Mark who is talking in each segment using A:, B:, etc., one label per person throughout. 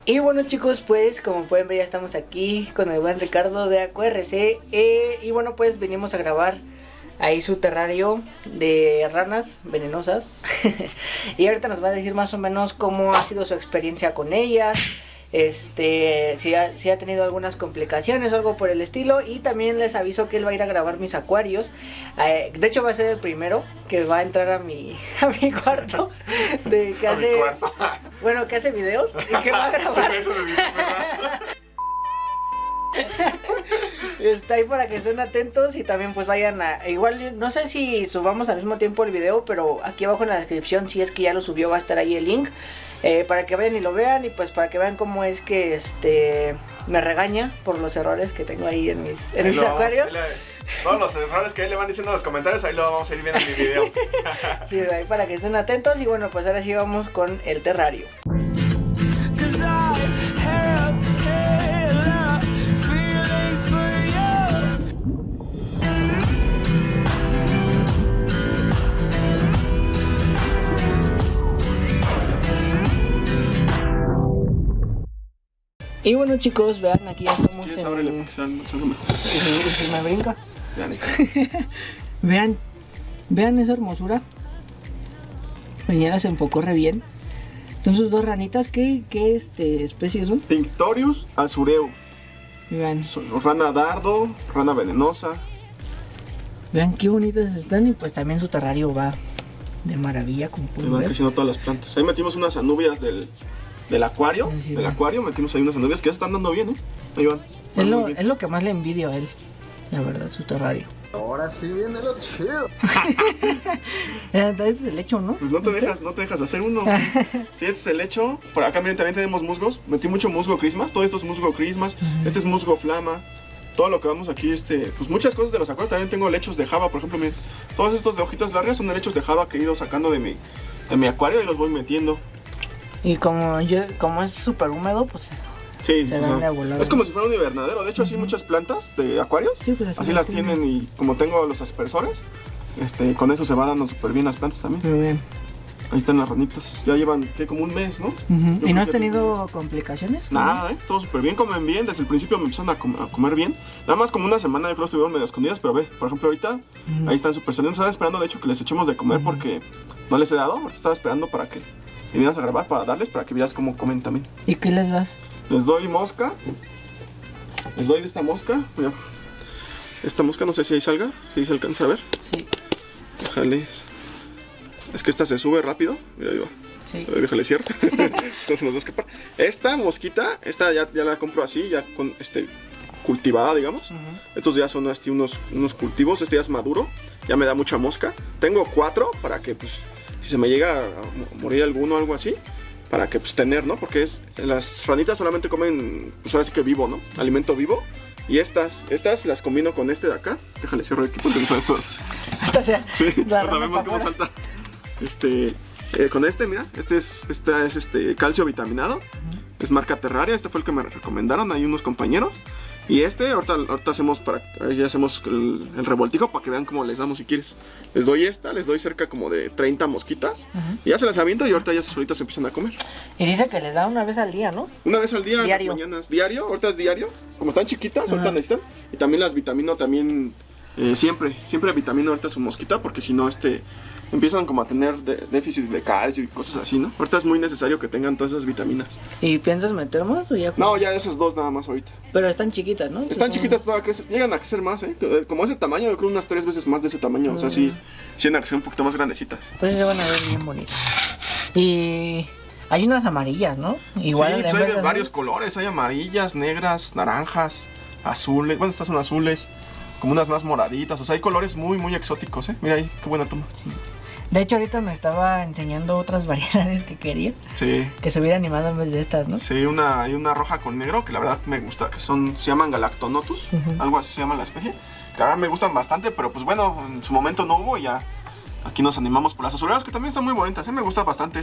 A: Y bueno chicos, pues como pueden ver ya estamos aquí con el buen Ricardo de AcuRC y bueno pues venimos a grabar ahí su terrario de ranas venenosas y ahorita nos va a decir más o menos cómo ha sido su experiencia con ellas, si ha tenido algunas complicaciones o algo por el estilo. Y también les aviso que él va a ir a grabar mis acuarios. De hecho va a ser el primero que va a entrar a mi cuarto de que hace, bueno, que hace videos y que va a grabar. Está ahí para que estén atentos y también pues vayan a... Igual no sé si subamos al mismo tiempo el video, pero aquí abajo en la descripción, si es que ya lo subió, va a estar ahí el link para que vayan y lo vean y pues para que vean cómo es que me regaña por los errores que tengo ahí en mis acuarios.
B: Todos los errores que le van diciendo en los comentarios, ahí lo vamos a ir viendo en mi video.
A: Sí, ahí para que estén atentos. Y bueno, pues ahora sí vamos con el terrario. Y bueno chicos, vean, aquí ya estamos en...
B: Ábrele porque se algo mejor.
A: Se me brinca.
B: Vean,
A: Vean esa hermosura. Mañana se enfocó re bien. Son sus dos ranitas. ¿Qué especies son?
B: Tinctorius azureu.
A: Vean.
B: Son rana dardo, rana venenosa.
A: Vean qué bonitas están. Y pues también su terrario va de maravilla, como pueden
B: Van
A: ver.
B: creciendo todas las plantas. Ahí metimos unas anubias del acuario.
A: Sí,
B: del acuario metimos ahí unas anubias que ya están dando bien, Ahí van.
A: Es lo que más le envidio a él, la verdad, su terrario.
C: Ahora sí viene lo chido.
A: Este es el lecho, ¿no?
B: Pues no te dejas hacer uno. Sí, este es el lecho. Por acá miren, también tenemos musgos. Metí mucho musgo Christmas. Todo esto es musgo Christmas. Este es musgo flama. Todo lo que vamos aquí, pues muchas cosas de los acuarios. También tengo lechos de java, por ejemplo, miren. Todos estos de hojitas largas son lechos de java que he ido sacando de mi acuario y los voy metiendo.
A: Y como es súper húmedo, pues
B: Sí,
A: se dan de volar.
B: es como si fuera un invernadero. De hecho, así muchas plantas de acuarios,
A: Sí, pues
B: así las tienen. Y como tengo los aspersores, con eso se va dando súper bien las plantas también.
A: Muy bien.
B: Ahí están las ranitas. Ya llevan, como un mes, ¿no?
A: ¿Y no has tenido complicaciones?
B: Nada, todo súper bien, comen bien. Desde el principio me empezaron a comer bien. Nada más como una semana de creo estuvieron medio escondidas, pero ve, por ejemplo ahorita, ahí están súper saliendo. Estaba esperando de hecho que les echemos de comer porque no les he dado. Ahorita estaba esperando para que vinieras a grabar, para darles, para que vieras cómo comen también.
A: ¿Y qué les das?
B: Les doy mosca. Les doy de esta mosca. Mira. Esta mosca no sé si ahí salga, si se alcanza a ver.
A: Sí.
B: Déjale. Es que esta se sube rápido. Mira, ahí va.
A: Sí.
B: Déjale cierto. Esta se nos va a escapar. Esta mosquita, esta ya la compro así, ya con cultivada, digamos. Estos ya son así unos cultivos. Este ya es maduro. Ya me da mucha mosca. Tengo 4 para que, pues, si se me llega a morir alguno o algo así, para que, pues, tener, ¿no? Porque las ranitas solamente comen, pues, ahora sí que vivo, ¿no? Alimento vivo. Y estas las combino con este de acá. Déjale cierro aquí porque no sabe todo. Sí, ahora vemos cómo salta. Con mira, este es calcio vitaminado. Es marca Terraria, este fue el que me recomendaron, hay unos compañeros. Y ahorita hacemos el revoltijo para que vean cómo les damos si quieres. Les doy les doy cerca como de 30 mosquitas. Y ya se las aviento y ahorita ya solitas se empiezan a comer.
A: Y dice que les da una vez al día, ¿no?
B: Una vez al día,
A: Diario.
B: en las mañanas. Diario, ahorita es diario. Como están chiquitas, ahorita necesitan. Y también las vitamino también. Siempre vitamino ahorita su mosquita, porque si no empiezan como a tener déficit de calcio y cosas así, ¿no? Ahorita es muy necesario que tengan todas esas vitaminas.
A: ¿Y piensas meter más o ya?
B: No, ya esas dos nada más ahorita.
A: Pero están chiquitas, ¿no?
B: Están chiquitas, todavía crecen, llegan a crecer más, como ese tamaño, yo creo unas 3 veces más de ese tamaño, o sea, sí llegan a crecer un poquito más grandecitas.
A: Pues se van a ver bien bonitas. Y hay unas amarillas, ¿no? Igual
B: sí, pues hay de varios colores, hay amarillas, negras, naranjas, azules, bueno, estas son azules, como unas más moraditas, o sea, hay colores muy, muy exóticos, Mira ahí, qué buena toma.
A: Sí. De hecho, ahorita me estaba enseñando otras variedades que quería.
B: Sí.
A: Que se hubiera animado en vez de estas, ¿no?
B: Sí, hay una roja con negro que la verdad me gusta, que se llaman Galactonotus, algo así se llama la especie. Que la verdad me gustan bastante, pero pues bueno, en su momento no hubo y ya aquí nos animamos por las azuleras, que también están muy bonitas, me gusta bastante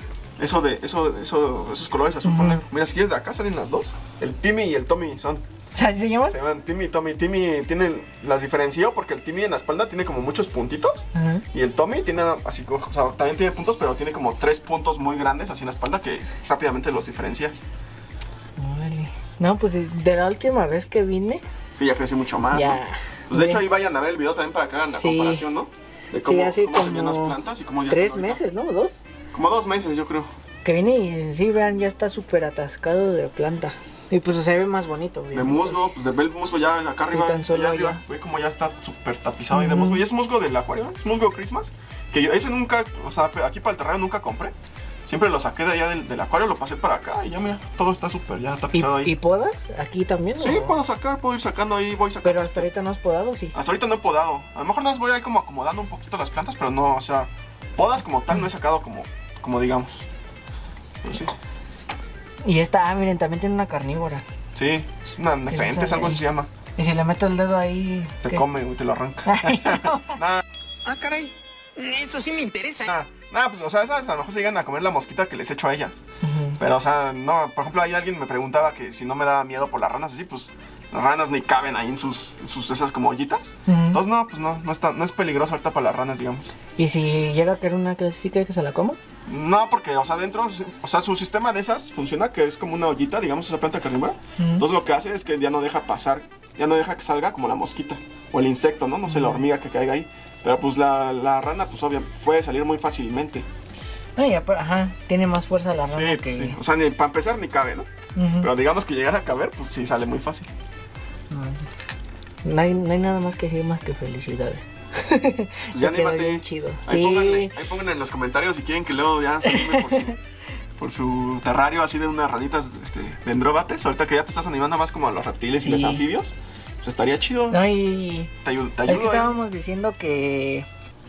B: esos colores azul con negro. Mira, si quieres de acá salen las dos. El Timmy y el Tommy son.
A: ¿Así se llaman?
B: Se llaman Timmy y Tommy. Timmy las diferenció porque el Timmy en la espalda tiene como muchos puntitos. Y el Tommy tiene así, o sea, también tiene puntos, pero tiene como 3 puntos muy grandes así en la espalda que rápidamente los diferencias.
A: Órale. No, pues de la última vez que vine,
B: Sí, ya creció mucho más,
A: ya.
B: ¿no? Pues de hecho ahí vayan a ver el video también para que hagan la
A: Sí.
B: comparación, ¿no? De
A: Sí, hace
B: cómo se veían las
A: como
B: plantas y cómo ya
A: 3
B: están ahorita.
A: meses, ¿no? 2.
B: Como 2 meses, yo creo.
A: Que vine y sí, vean, ya está súper atascado de planta. Y pues se ve más bonito.
B: De
A: obviamente.
B: musgo, pues de ver el musgo ya acá
A: Sí,
B: arriba.
A: tan solo
B: allá arriba.
A: allá.
B: Ve como ya está súper tapizado ahí de
A: Ujú.
B: musgo. Y es musgo del acuario, es musgo Christmas. Que yo ese nunca, o sea, aquí para el terreno nunca compré. Siempre lo saqué de allá del acuario, lo pasé para acá y ya mira, todo está súper ya tapizado
A: ¿Y
B: ahí.
A: podas aquí también?
B: Sí,
A: o?
B: puedo ir sacando ahí, voy sacando.
A: Pero hasta ahorita no has podado, sí.
B: Hasta ahorita no he podado. A lo mejor nada más voy ahí como acomodando un poquito las plantas, pero no, o sea, podas como tal no he sacado como digamos. Pero sí.
A: Y esta, miren, también tiene una carnívora.
B: Sí, es una nefentes, algo así se llama.
A: Y si le meto el dedo ahí.
B: Te
A: ¿qué?
B: come, güey, te lo arranca.
A: Ay, no.
B: Nada,
D: Ah, caray. Eso sí me interesa.
B: nada, pues, o sea, esas a lo mejor se llegan a comer la mosquita que les echo a ellas.
A: Ujú.
B: Pero, o sea, no, por ejemplo, ahí alguien me preguntaba que si no me daba miedo por las ranas, así, pues, las ranas ni caben ahí en sus esas como ollitas.
A: Ujú.
B: Entonces, no, pues no es peligroso ahorita para las ranas, digamos.
A: ¿Y si llega a caer una que sí cree que se la coma?
B: No, porque, o sea, dentro, o sea, su sistema de esas funciona, que es como una ollita, digamos, esa planta carnívora.
A: Ujú.
B: Entonces, lo que hace es que ya no deja pasar, ya no deja que salga como la mosquita o el insecto, ¿no? No sé, la hormiga que caiga ahí. Pero, pues, la rana, pues, obvio, puede salir muy fácilmente.
A: No, ya, pero, ajá, tiene más fuerza la rana
B: Sí,
A: que...
B: sí. O sea, ni para empezar ni cabe, ¿no?
A: Ujú.
B: Pero digamos que llegara a caber, pues sí sale muy fácil.
A: No hay nada más que decir más que felicidades.
B: Pues ya
A: Te quedó
B: anímate.
A: bien chido.
B: Ahí,
A: Sí.
B: pónganle en los comentarios si quieren que luego ya se anime por su terrario así de unas ranitas dendróbates. Ahorita que ya te estás animando más como a los reptiles y los
A: Sí.
B: anfibios, pues estaría chido.
A: No, y...
B: Te
A: Es que
B: ayudo,
A: estábamos diciendo que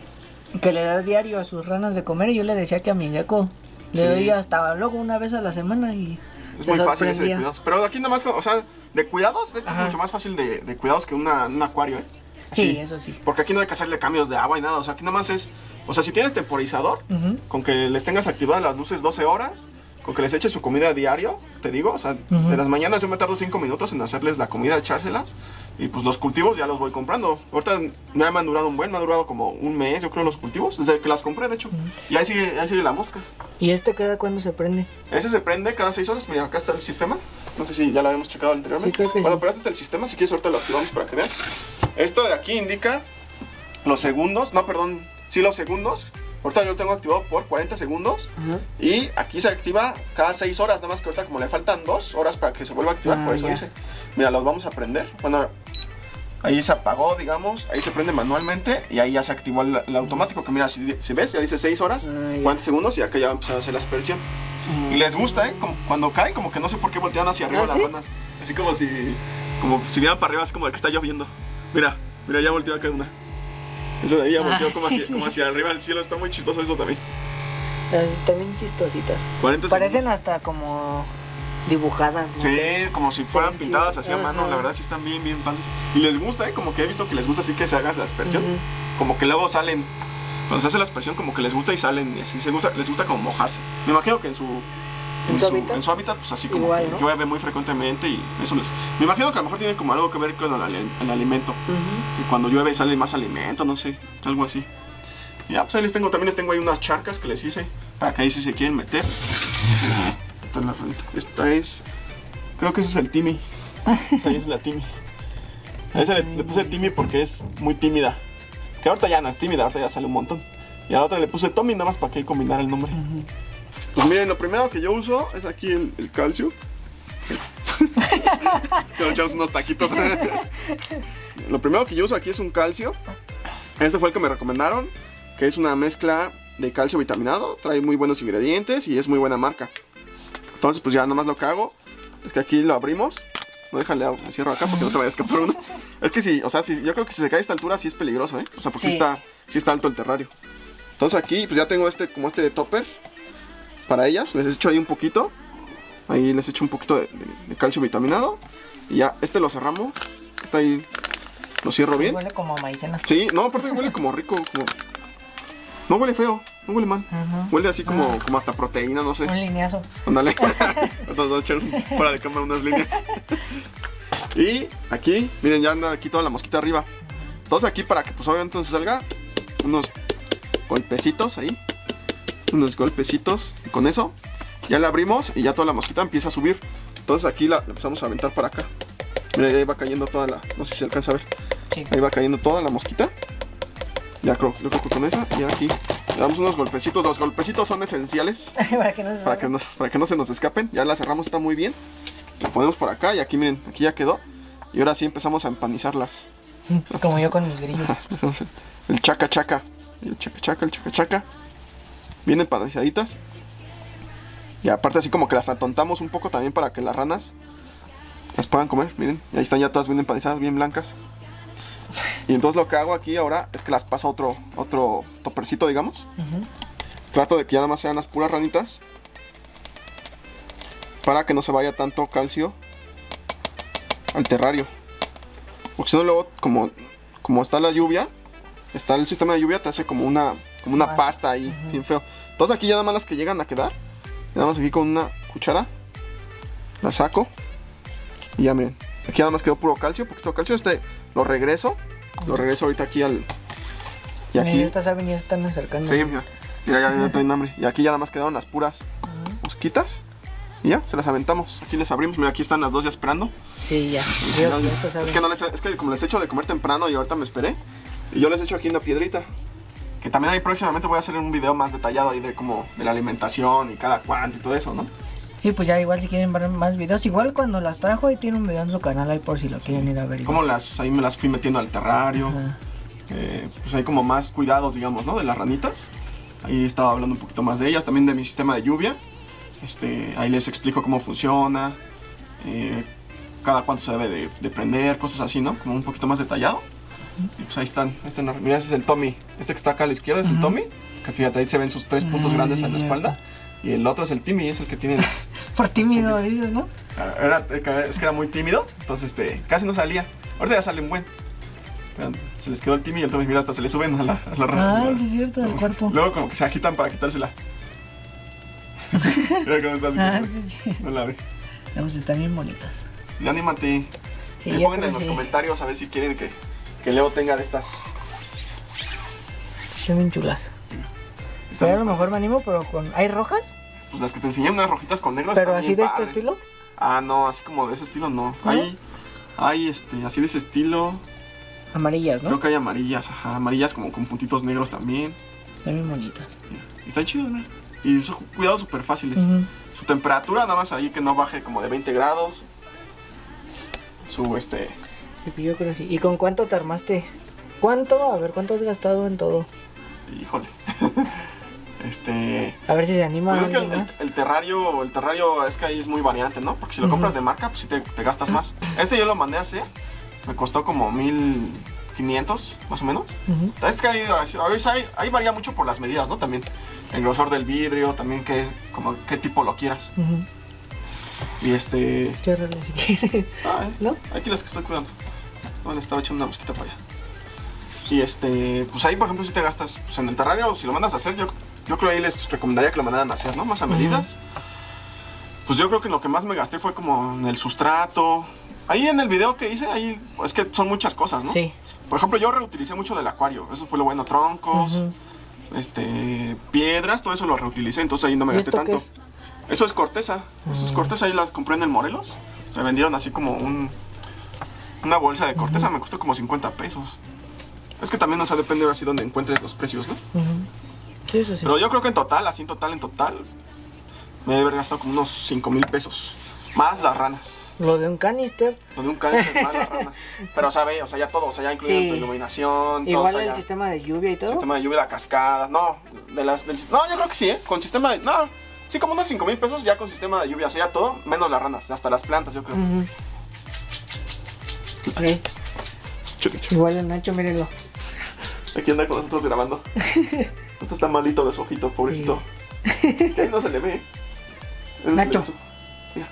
A: le da diario a sus ranas de comer y yo le decía que a mi gecko le
B: Sí.
A: doy hasta luego una vez a la semana y
B: Es
A: se
B: muy fácil ese de
A: sorprendía.
B: cuidados. Pero aquí nada más, o sea, de cuidados, esto es
A: Ajá.
B: mucho más fácil de cuidados que un acuario, ¿eh?
A: Sí,
B: Así.
A: eso sí.
B: Porque aquí no hay que hacerle cambios de agua y nada. O sea, aquí nada más es. O sea, si tienes temporizador,
A: Ujú.
B: con que les tengas activadas las luces 12 horas, con que les eches su comida a diario, te digo, o sea,
A: Ujú.
B: de las mañanas yo me tardo 5 minutos en hacerles la comida, echárselas, y pues los cultivos ya los voy comprando. Ahorita me han durado me ha durado como un mes, yo creo, los cultivos, desde que las compré, de hecho. Y ahí sigue la mosca.
A: ¿Y este cada cuándo se prende?
B: Ese se prende cada 6 horas, mira, acá está el sistema. No sé si ya lo habíamos checado anteriormente.
A: Sí, creo que
B: bueno,
A: sí.
B: pero este es el sistema, si quieres ahorita lo activamos para que vean. Esto de aquí indica los segundos, no, perdón, sí los segundos. Ahorita yo lo tengo activado por 40 segundos.
A: Ajá.
B: Y aquí se activa cada 6 horas, nada más que ahorita como le faltan 2 horas para que se vuelva a activar,
A: Ah,
B: por eso
A: ya.
B: dice. Mira, los vamos a prender. Bueno, ahí se apagó, digamos, ahí se prende manualmente y ahí ya se activó el automático, que mira, si ves, ya dice 6 horas,
A: Ah, ya.
B: 40 segundos y acá ya va a empezar a hacer la aspersión. Y les gusta, cuando caen, como que no sé por qué voltean hacia arriba
A: ¿Ah,
B: las
A: sí?
B: ranas. Así como si vieran para arriba, así como de que está lloviendo. Mira, ya volteó acá una. Eso de ahí ya volteó
A: Ah,
B: como,
A: sí.
B: como hacia arriba del cielo, está muy chistoso eso también.
A: Están bien chistositas.
B: 40
A: Parecen
B: segundos.
A: hasta como dibujadas. ¿no?
B: Sí,
A: sé.
B: como si fueran
A: Sí,
B: pintadas
A: chido.
B: así a mano,
A: Ajá.
B: la verdad sí están bien padres. Y les gusta, como que he visto que les gusta así que se haga la aspersión.
A: Ujú.
B: Como que luego salen, cuando se hace la aspersión como que les gusta y salen y así les gusta como mojarse. Me imagino que en su hábitat, pues así como
A: Igual,
B: que
A: ¿no?
B: llueve muy frecuentemente y eso me imagino que a lo mejor tiene como algo que ver con el alimento.
A: Ujú.
B: Que cuando llueve sale más alimento, no sé, algo así. Y ya, pues ahí también les tengo ahí unas charcas que les hice para que ahí si se quieren meter. Esta es la renta. Esta es, creo que ese es el Timmy. Esta es la Timmy. A esa le puse Timmy porque es muy tímida. Que ahorita ya no es tímida, ahorita ya sale un montón. Y a la otra le puse Tommy nada más para que combinar el nombre. Pues miren, lo primero que yo uso es aquí el calcio. Te echamos unos taquitos. Lo primero que yo uso aquí es un calcio. Este fue el que me recomendaron, que es una mezcla de calcio vitaminado. Trae muy buenos ingredientes y es muy buena marca. Entonces pues ya nada más lo que hago es que aquí lo abrimos. No, déjale, cierro acá porque no se vaya a escapar uno. Es que sí, o sea, yo creo que si se cae a esta altura sí es peligroso, ¿eh? O sea, porque
A: Sí.
B: sí está alto el terrario. Entonces aquí pues ya tengo como este de topper para ellas. Les echo ahí un poquito. Ahí les echo un poquito de calcio vitaminado. Y ya, lo cerramos. Está ahí, lo cierro bien.
A: Huele como a maicena.
B: Sí, no, aparte huele como rico, no huele feo, no huele mal.
A: Ajá.
B: Huele así como hasta proteína, no sé.
A: Un lineazo.
B: Ándale. Nos vamos a echar fuera de cámara unas líneas. Y aquí, miren, ya anda aquí toda la mosquita arriba. Entonces aquí para que pues obviamente no se salga, unos golpecitos ahí. Unos golpecitos. Y con eso ya le abrimos y ya toda la mosquita empieza a subir. Entonces aquí la empezamos a aventar para acá. Mira, ahí va cayendo toda la... No sé si se alcanza a ver.
A: Sí.
B: Ahí va cayendo toda la mosquita. Ya creo, yo creo que con esa. Y aquí le damos unos golpecitos. Los golpecitos son esenciales
A: para que no se
B: para que no se nos escapen. Ya la cerramos, está muy bien. La ponemos por acá y aquí miren, aquí ya quedó. Y ahora sí empezamos a empanizarlas.
A: Como yo con mis grillos.
B: Hacemos el chaca chaca. El chaca chaca, el chaca chaca. Bien empanizaditas. Y aparte así como que las atontamos un poco también para que las ranas las puedan comer. Miren, y ahí están ya todas bien empanizadas, bien blancas. Y entonces lo que hago aquí ahora es que las paso a otro topercito, digamos. Trato de que ya nada más sean las puras ranitas, para que no se vaya tanto calcio al terrario. Porque si no luego, como está la lluvia, está el sistema de lluvia, te hace como una pasta ahí, bien feo. Entonces aquí ya nada más las que llegan a quedar, nada más aquí con una cuchara, la saco. Y ya miren, aquí nada más quedó puro calcio, poquito calcio. Lo regreso ahorita aquí al... Y aquí...
A: Estas saben, ya están acercando.
B: Sí, mira, ya traen hambre. Y aquí ya nada más quedaron las puras mosquitas. Y ya, se las aventamos. Aquí les abrimos, mira, aquí están las dos ya esperando.
A: Sí, ya.
B: Es que como les echo de comer temprano y ahorita me esperé. Y yo les echo aquí una piedrita. Que también ahí próximamente voy a hacer un video más detallado ahí de la alimentación y cada cuánto y todo eso, ¿no?
A: Sí, pues ya igual si quieren ver más videos. Igual cuando las trajo ahí tiene un video en su canal ahí por si lo quieren ir a ver.
B: Como ahí me las fui metiendo al terrario. Pues hay como más cuidados, digamos, ¿no? De las ranitas. Ahí estaba hablando un poquito más de ellas. También de mi sistema de lluvia. Ahí les explico cómo funciona. Cada cuánto se debe de prender, cosas así, ¿no? Como un poquito más detallado. Y pues ahí están. Mira, ese es el Tommy. Este que está acá a la izquierda es el Tommy. Que fíjate, ahí se ven sus 3 puntos grandes en la espalda. Y el otro es el Timmy, es el que tiene...
A: Por tímido, dices, ¿no?
B: Es que era muy tímido, entonces casi no salía. Ahorita ya salen buen. Se les quedó el Timmy y el Tommy, mira, hasta se le suben a la rana.
A: Ah, sí es cierto, del cuerpo.
B: Luego como que se agitan para quitársela. Mira cómo está así.
A: Sí.
B: No la ve.
A: Pues están bien bonitas.
B: Y anímate.
A: Sí,
B: pongan en los comentarios a ver si quieren que Leo tenga de estas.
A: Son bien chulas. Pero a lo mejor me animo, pero con... ¿Hay rojas?
B: Pues las que te enseñé, unas rojitas con negro.
A: ¿Pero así de
B: padres.
A: este estilo?
B: Ah, no, así como de ese estilo no. Hay así de ese estilo.
A: Amarillas, ¿no?
B: Creo que hay amarillas, amarillas como con puntitos negros también.
A: Están bien bonitas.
B: Y están chidos, ¿no? Y son cuidados súper fáciles. Su temperatura nada más ahí que no baje como de 20 grados.
A: Sí, yo creo que sí. ¿Y con cuánto te armaste? ¿Cuánto? A ver, ¿cuánto has gastado en todo?
B: Híjole.
A: A ver si se anima.
B: Pues es que el terrario es que ahí es muy variante, ¿no? Porque si lo compras de marca, pues sí te gastas más. Yo lo mandé a hacer, me costó como 1,500 más o menos. Es que ahí varía mucho por las medidas, ¿no? También el grosor del vidrio, también qué tipo lo quieras. Y
A: Chérrale si quieres. ¿No?
B: Aquí las que estoy cuidando. No, le estaba echando una mosquita para allá. Y pues ahí por ejemplo si te gastas pues, en el terrario, si lo mandas a hacer, yo creo ahí les recomendaría que lo mandaran a hacer, ¿no? Más a medidas. Pues yo creo que lo que más me gasté fue como en el sustrato. Ahí en el video que hice, ahí es que son muchas cosas, ¿no?
A: Sí.
B: Por ejemplo, yo reutilicé mucho del acuario, eso fue lo bueno, troncos, piedras, todo eso lo reutilicé, entonces ahí no me gasté tanto. Eso es corteza, ahí las compré en el Morelos. Me vendieron así como una bolsa de corteza, me costó como 50 pesos. Es que también, o sea, depende ahora sí donde encuentres los precios, ¿no?
A: Sí, eso sí.
B: Pero yo creo que en total, me debe haber gastado como unos 5,000 pesos. Más las ranas.
A: Lo de un canister.
B: Más las ranas. Pero, o sea, ya todo, o sea, ya incluido tu iluminación.
A: Igual
B: todo,
A: el sistema de lluvia y todo.
B: Sistema de lluvia, la cascada. No, yo creo que sí, con sistema de... No, sí, como unos 5,000 pesos ya con sistema de lluvia. O sea, ya todo, menos las ranas, hasta las plantas, yo creo.
A: Okay. Igual el Nacho, mírenlo.
B: Aquí anda con nosotros grabando. Esto está malito de su ojito, pobrecito. Que ahí no se le ve.
A: Nacho.
B: Mira.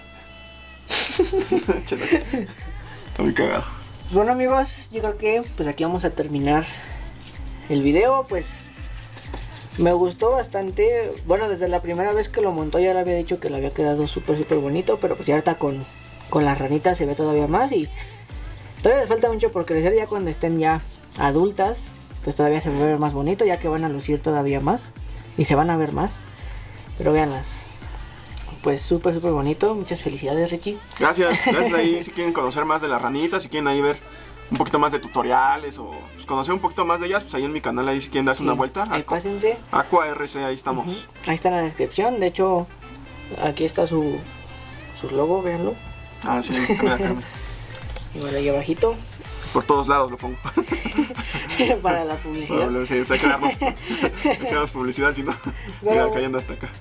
B: Está muy cagado.
A: Pues bueno, amigos, yo creo que pues aquí vamos a terminar el video. Pues me gustó bastante. Bueno, desde la primera vez que lo montó ya le había dicho que le había quedado súper bonito. Pero pues ya ahorita con las ranitas se ve todavía más. Y todavía les falta mucho por crecer. Ya cuando estén ya adultas, pues todavía se va a ver más bonito, ya que van a lucir todavía más y se van a ver más. Pero véanlas, pues súper bonito. Muchas felicidades, Richie.
B: Gracias, gracias ahí. Si quieren conocer más de las ranitas, si quieren ahí ver un poquito más de tutoriales o pues, conocer un poquito más de ellas, pues ahí en mi canal, ahí si quieren darse una vuelta.
A: Ahí pásense.
B: Aqua RC, ahí estamos.
A: Ahí está en la descripción. De hecho, aquí está su logo, véanlo.
B: Ah, sí, acá.
A: Igual ahí abajito.
B: Por todos lados lo pongo.
A: Para la publicidad.
B: Sí, o sea, hay que darnos publicidad, si no,
A: Pero...
B: cayendo hasta acá.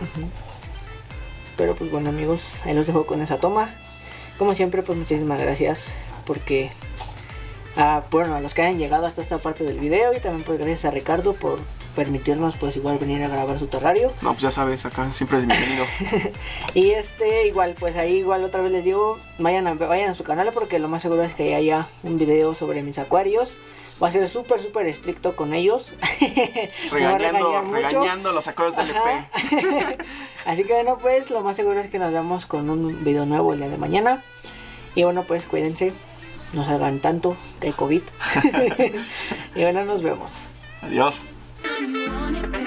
A: Pero pues bueno, amigos, ahí los dejo con esa toma. Como siempre, pues muchísimas gracias porque bueno, a los que hayan llegado hasta esta parte del video, y también pues gracias a Ricardo por permitirnos pues igual venir a grabar su terrario.
B: No, pues ya sabes, acá siempre es bienvenido.
A: Y igual pues ahí igual otra vez les digo, vayan a su canal porque lo más seguro es que haya un video sobre mis acuarios. Va a ser súper estricto con ellos.
B: regañando los acuarios del EP.
A: Así que bueno, pues lo más seguro es que nos vemos con un video nuevo el día de mañana. Y bueno, pues cuídense, no salgan tanto, que hay COVID. Y bueno, nos vemos.
B: Adiós.
E: You want it,